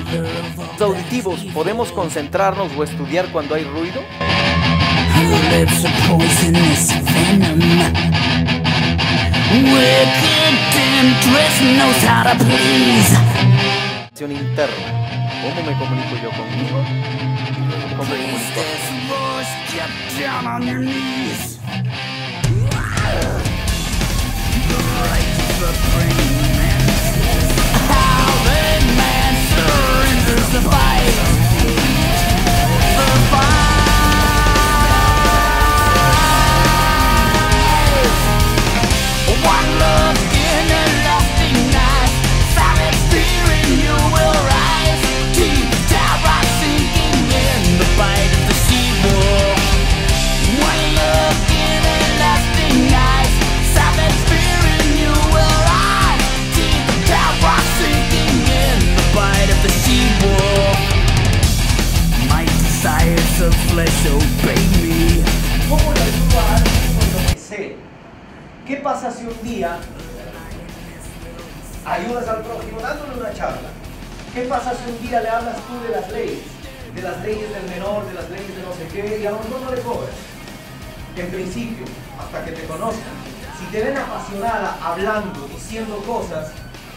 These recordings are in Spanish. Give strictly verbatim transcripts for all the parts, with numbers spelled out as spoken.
Los auditivos, ¿podemos concentrarnos o estudiar cuando hay ruido? Interna. ¿Cómo me comunico yo conmigo? ¿Cómo me comunico? ¿Cómo le ayudo a alguien con lo que sé? ¿Qué pasa si un día ayudas al prójimo dándole una charla? ¿Qué pasa si un día le hablas tú de las leyes? De las leyes del menor, de las leyes de no sé qué, y a lo mejor no le cobras. En principio, hasta que te conozcan, si te ven apasionada, hablando, diciendo cosas,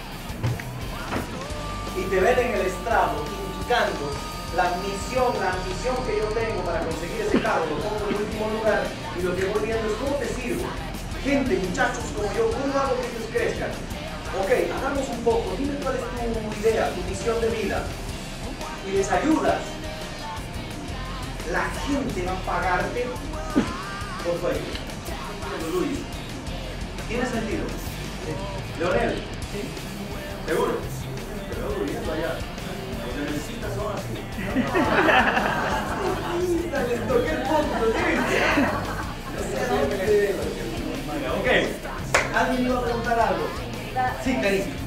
y te ven en el estrado, indicando la misión, la ambición que yo tengo para conseguir ese cargo, lo pongo en último lugar y lo que voy viendo es cómo te sirvo. Gente, muchachos como yo, ¿cómo hago que ellos crezcan? Ok, hagamos un poco, dime cuál es tu idea, tu misión de vida y les ayudas. La gente va a pagarte por tu ayuda. Luis, ¿tiene sentido? Leonel, ¿seguro? Te veo durmiendo allá. Lo que necesitas son así. Les toqué el punto, ¿sí? Ok. ¿Alguien iba a preguntar algo? Sí, Cari.